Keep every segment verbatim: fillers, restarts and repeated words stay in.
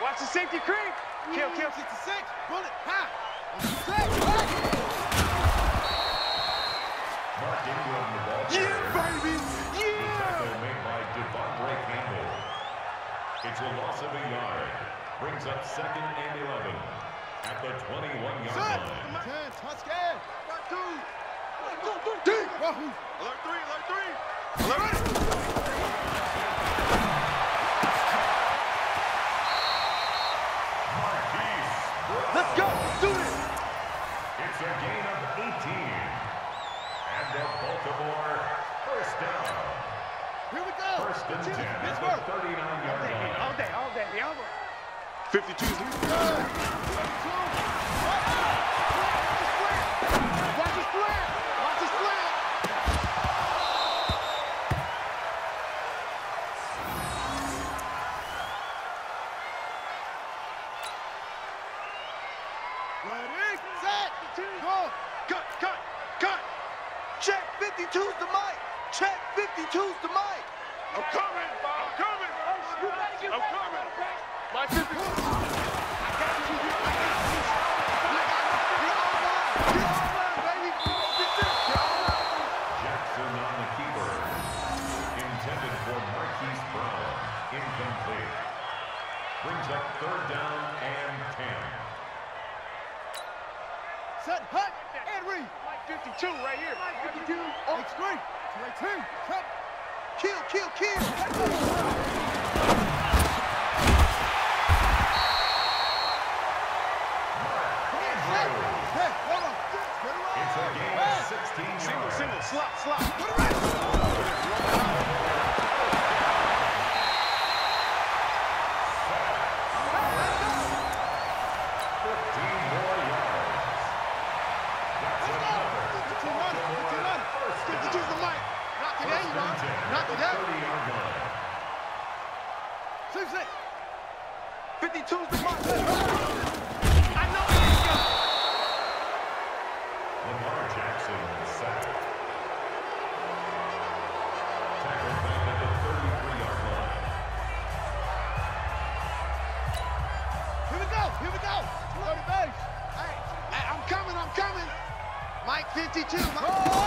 Watch the safety creep. Kill, kill. sixty-six. Bullet. Ha. sixty-six. Mark Ingram, the ball Yeah, carrier. baby. The Yeah. tackle made by Devondre Campbell. It's a loss of a yard. Brings up second and eleven at the twenty-one yard line. ten. Touchdown. Two. Go, go, deep. Wahoo. Alert three, alert three. Alert. Marquise Brown. Let's go. Do it. It's a gain of eighteen. And the Baltimore first down. Here we go. First and ten at the Pittsburgh. thirty-nine yard line. All day, all day, all day. fifty-two. Watch the square. Watch the square. Ready, set, go. Cut, cut, cut. Check fifty-two's the mic. Check fifty-two's the mic. I'm coming. I'm coming. I'm coming. My fifty-two. I got you. I got you. I got you. Get online. Get online, baby. Get online. Jackson on the keeper. Intended for Marquise Brown. Incomplete. Brings up third down and ten. Set, hut, and read. Mike fifty-two right here. Mike fifty-two. On screen. To eighteen. Set. Kill, kill, kill. Hey, hold on. Get around. It's a gain of sixteen Single, yards. single, slot, slot. fifteen more yards. That's another fifty-two running. fifty-two running. first down. fifty-two's the mic. Knock it First in, and ten bro. at Knock the it out. thirty yard line. Six, six. fifty-two's the mic. I know it is go. Lamar Jackson sacked. Tackle back at the thirty-three yard line. Here we go. Here we go. thirty base. Hey, hey, I'm coming. I'm coming. Mike fifty-two. Mike.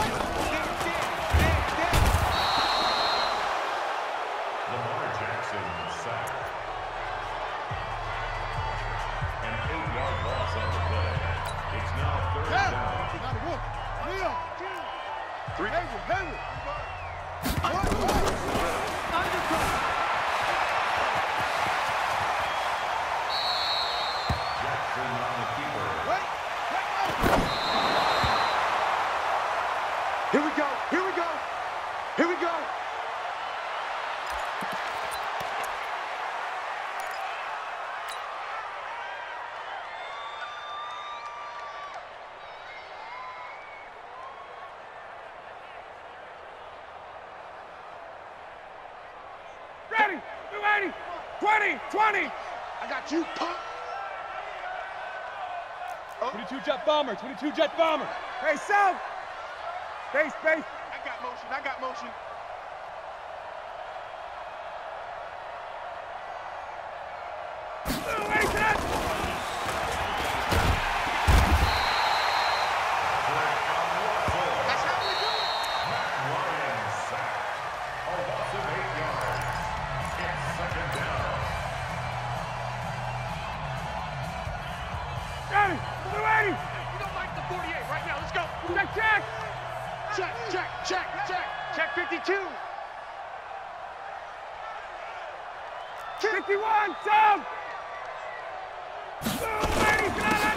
Lamar Jackson sacked. An eight yard loss on the play. It's now third Yeah. down. You gotta work. Neil. Three. Hayward. Hayward. What? Jackson on the keeper. Wait. Wait. Here we go. Here we go. Here we go. Ready. Ready. twenty. twenty. I got you, punk. twenty-two jet bomber, twenty-two jet bomber. Hey, South. Base, base. I got motion. I got motion. That's how we do it. Ryan sacked. A loss of eight yards. It's second down. Ready. Ready. We don't like the forty-eight right now. Let's go. Check, check. Check, check, check, check. Check fifty-two. fifty-one. South. Ready. Got it.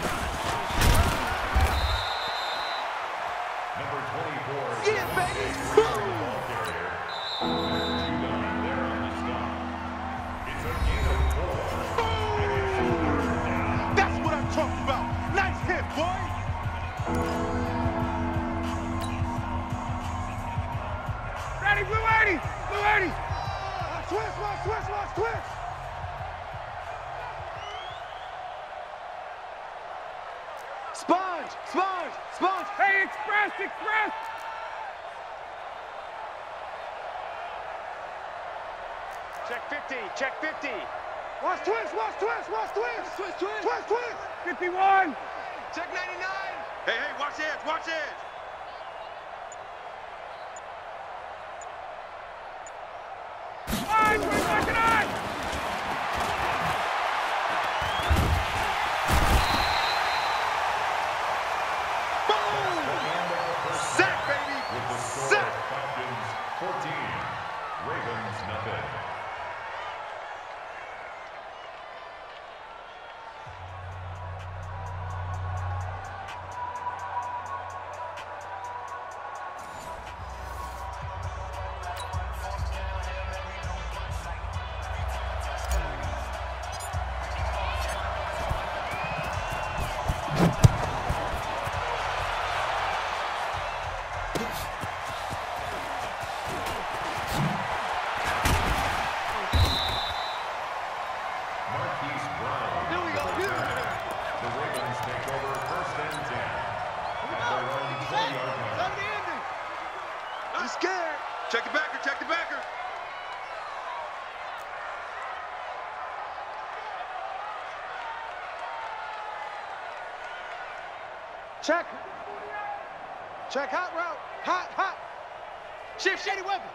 Number twenty-four. Yeah, baby. Ball carrier. Two down there on the stop. It's a gain of four. And it's third down. That's what I'm talking about. Nice hit, boy. Ready, blue eighty. Blue eighty. Watch twist, watch twist, watch twist. Sponge, sponge, sponge. Hey, express, express. Check fifty, check fifty. Watch twist, watch twist, watch twist. Twist, twist. Twist, twist. fifty-one. Check ninety-nine. Hey, hey, watch edge, watch edge. Five, twenty-five to nine. Sack, baby! With the score, Sack! Falcons fourteen, Ravens nothing. Marquise Brown. Here we go. Here we go. The Ravens take over first and ten. At their own twenty-yard line. That's the ending. I'm scared. Check the backer, check the backer. Check. Check hot route. Hot, hot. Shift shady weapon.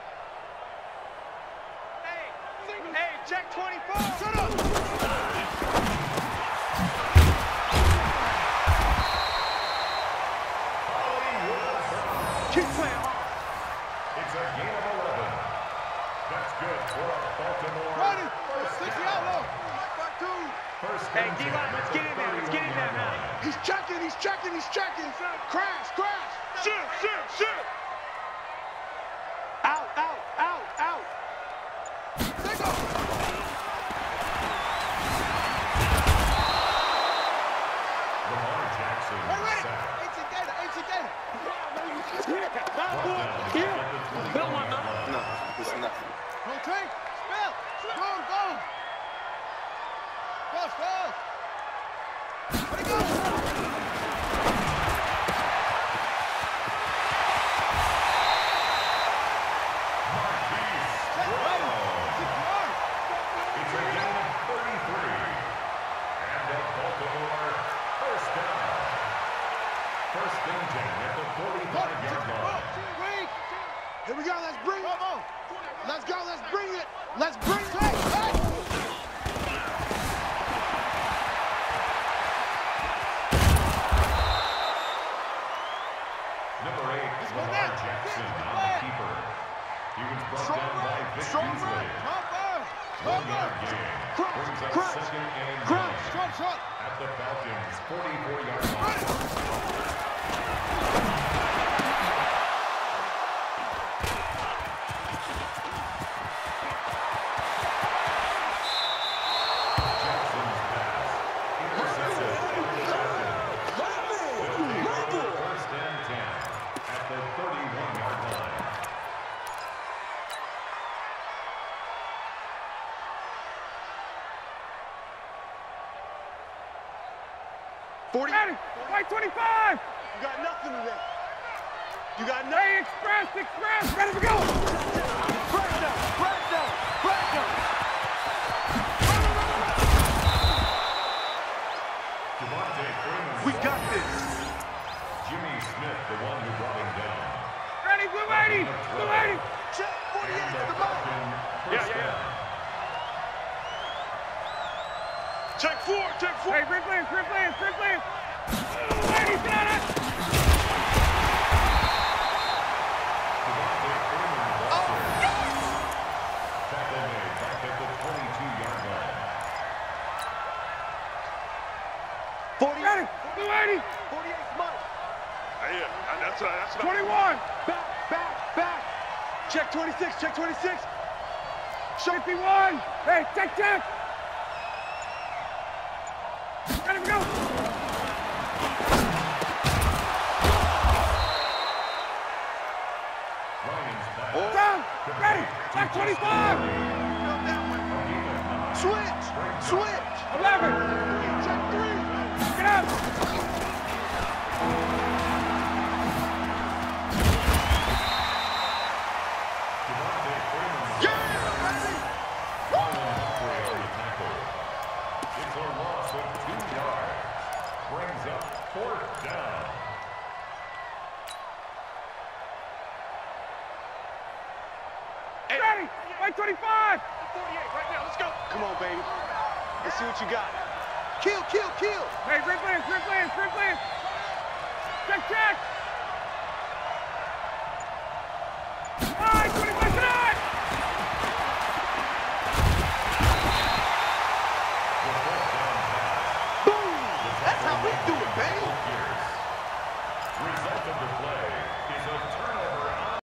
Hey, hey, check twenty-four. Shut up. Keep playing hard. It's a gain of eleven. That's good for a Baltimore. Ready. First sixty down. out low. Back two. First Hey, and D-line, ten let's at get the in there, let's get in there thirty-one now. yard line. He's checking, he's checking, he's checking. Crash, crash. Shift, shift, shift. Out, out, out, out. There go. Lamar Jackson Hey, ready. sacked. Ancient data, ancient data. Brought down at the twenty-one yard line. No, it's nothing. No tank. Spell. Go, go. Go, go. Ready, go. Marquise Check, ready. Brown. Six yards. It's a gain of thirty-three. And a Baltimore first down. First and ten at the forty-five yard line. Wait. Here we go. Let's bring it. Let's go. Let's bring it. Let's bring it. Hey, hey. Number eight, Let's go Lamar now. Jackson Let's on go. the keeper. He was brought Strong down by run. Vic Strong Beasley. run. Come on. Come One yard on. gain. Crunch, Brings up crunch, second and crunch. nine Crunch, crunch. at the Falcons' forty-four yard line. Jackson's pass. Intercepted. Intercepted. They'll take over first and ten at the thirty-one yard line. forty. Ready. White twenty-five. You got nothing today. You got nothing. Hey, express, express. Ready to go. Press down. Press down. Press down. Devontae Freeman. We got this. Jimmy Smith, the one who brought him down. Ready, blue eighty. Blue eighty. Check And forty-eight the to the ball. Falcon Yeah, first yeah, down. Check four, check four. Hey, Chris Lance, Chris Lance, Chris Lance. Blue eighty, sit on it. Devontae Freeman was also tackle made back at the twenty-two yard line. forty. Ready. Blue eighty. forty-eight Mike. Yeah, that's right, that's right. twenty-one. Back, back, back. Check twenty-six. Check twenty-six. fifty-one. Hey, check, check. Ready to go. Lions back. Down. Ready. Check twenty-five. Switch. Switch. eleven. Check three. Get up. Devontae Freeman was Yeah, baby. Marlon Humphrey on the tackle. see what you got. Kill, kill, kill. Hey, Rick Lance, Rick Lance, Rick Lance. Check, check. All right, twenty-five tonight. Boom. That's how we do it, baby. Result of the play.